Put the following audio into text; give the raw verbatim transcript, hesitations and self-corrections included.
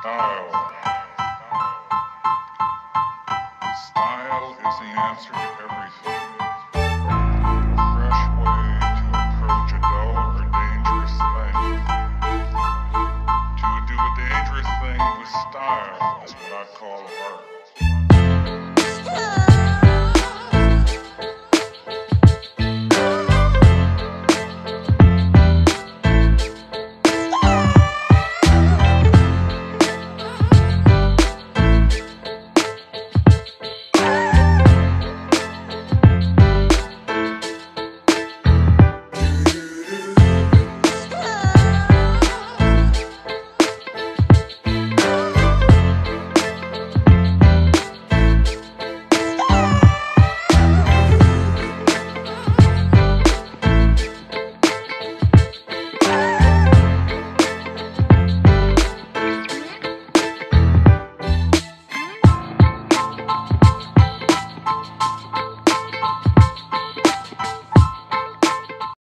Style. Style is the answer to everything. A fresh way to approach a dull or dangerous thing. To do a dangerous thing with style is what I call art.